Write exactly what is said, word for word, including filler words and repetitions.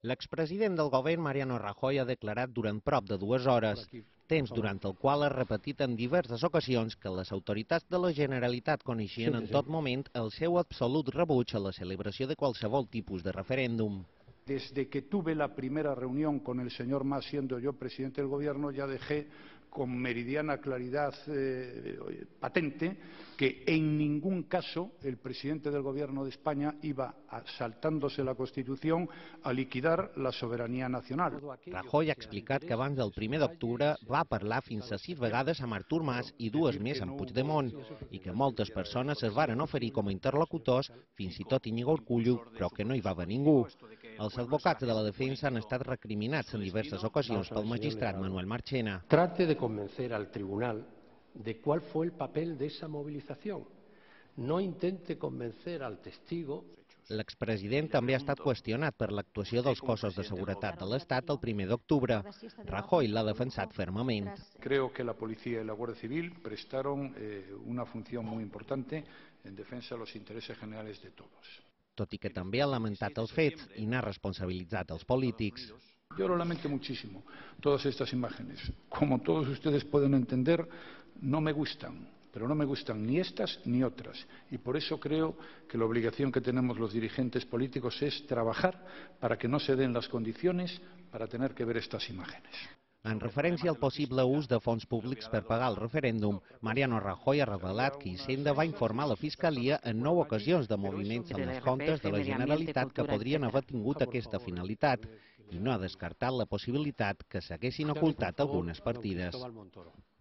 L'expresident del govern, Mariano Rajoy, ha declarat durant prop de dues hores, temps durant el qual ha repetit en diverses ocasions que les autoritats de la Generalitat coneixien en tot moment el seu absolut rebuig a la celebració de qualsevol tipus de referèndum. Desde que tuve la primera reunión con el señor Mas, siendo yo presidente del gobierno, ya dejé con meridiana claridad eh, patente que en ningún caso el presidente del gobierno de España iba, a, saltándose la Constitución, a liquidar la soberanía nacional. Rajoy ha explicat que abans del primer d'octubre va parlar fins a sis vegades amb Artur Mas i dues més amb Puigdemont, i que moltes persones es varen oferir com a interlocutors, fins i tot Íñigo Urkullu, però que no hi va haver ningú. Els advocats de la defensa han estat recriminats en diverses ocasions pel magistrat Manuel Marchena. Trate de convencer al tribunal de cuál fue el papel de esa movilización. No intente convencer al testigo. L'expresident també ha estat qüestionat per l'actuació dels cossos de seguretat de l'Estat el primer d'octubre. Rajoy l'ha defensat fermament. Creo que la policía y la Guardia Civil prestaron eh, una función muy importante en defensa de los intereses generales de todos. Tot i que també ha lamentat els fets i n'ha responsabilitzat els polítics. Yo lo lamento muchísimo, todas estas imágenes. Como todos ustedes pueden entender, no me gustan, pero no me gustan ni estas ni otras. Y por eso creo que la obligación que tenemos los dirigentes políticos es trabajar para que no se den las condiciones para tener que ver estas imágenes. En referència al possible ús de fons públics per pagar el referèndum, Mariano Rajoy ha revelat que Hisenda va informar la Fiscalia en nou ocasions de moviments en els comptes de la Generalitat que podrien haver tingut aquesta finalitat i no ha descartat la possibilitat que s'haguessin ocultat algunes partides.